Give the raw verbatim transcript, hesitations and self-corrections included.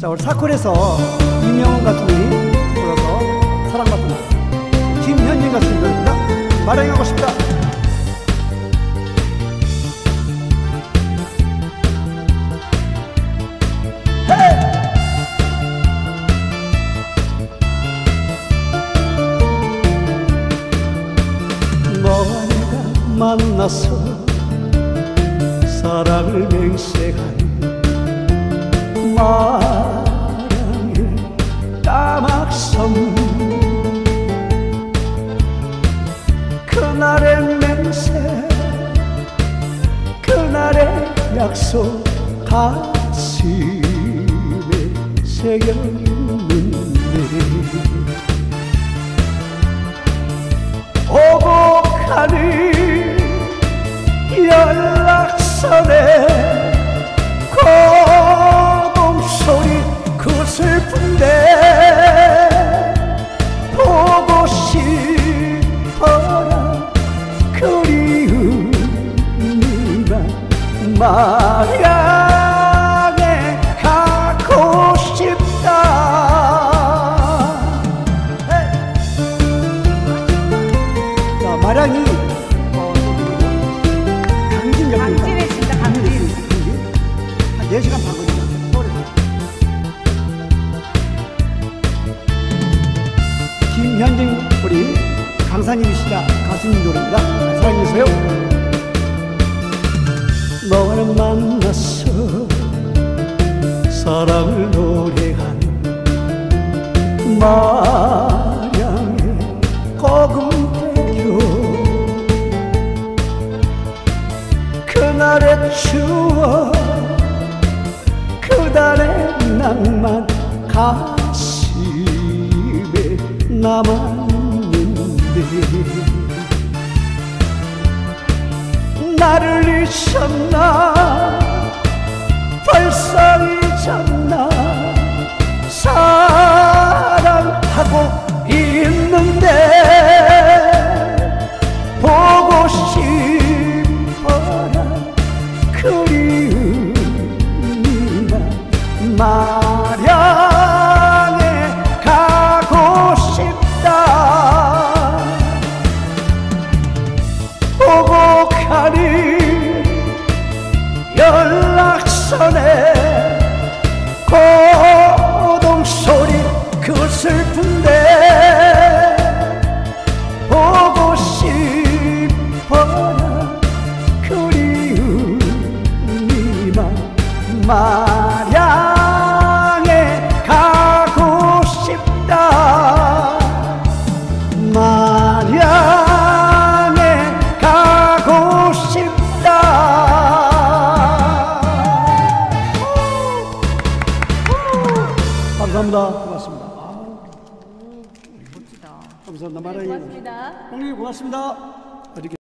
자, 우리 사콜에서 이명훈 가수님이 불러서 사랑받는 김현진 가수님 노래입니다. 마랑하고 싶다. 너와 내가 만나서 사랑을 맹세하는 마랑의 까막섬, 그날의 맹세, 그날의 약속 가슴에 새겨있는데 오고 가는 연락선에 고동소리 그 슬픈데 보고 싶어라 그리운 네가 마량에 가고 싶다. 자, 마량이 강진에 진짜 강진. 한 네 시간 반 걸립니다. 서울에서. 김현진 우리 강사님이시다 가수님 노래입니다. 사랑해주세요. 너를 만나서 사랑을 노래하는 마량의 고금대교, 그날의 추억, 그날의 낭만 가슴에 남았는데 나를 잊었나 벌써 잊었나 사랑하고 있는데 보고 싶어라 그리운 네가 마량에 가고 싶다. 보고 가는 연락선에 고동소리 그 슬픈데 보고 싶어라 그리운 네가 마량에 가고 싶다. 마량에 가고 싶다. 감사합니다. 고맙습니다. 멋지다. 감사합니다. 네, 마랑이. 고맙습니다. 형님 고맙습니다.